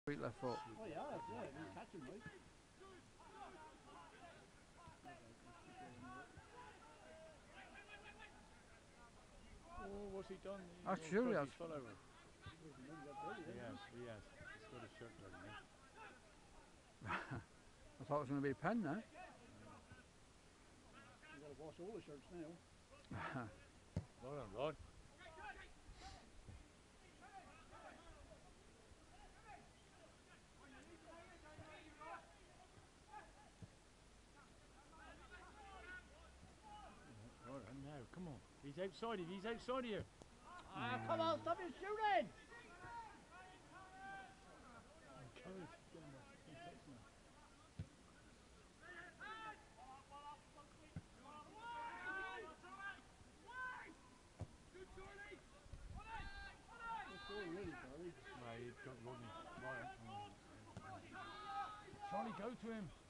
Sweet left foot. Oh yeah, yeah, you catch him right. Oh, what's he done? Ah, sure he has. He's fell over. He He has. He's got his shirt dirty now. I thought it was going to be a pen there. You got to wash all the shirts now. Well done, Rod. Well done now, come on. He's outside of you, he's outside of you. Ah, come on, stop his shooting! No, he's got Rodney. Right. Charlie, go to him.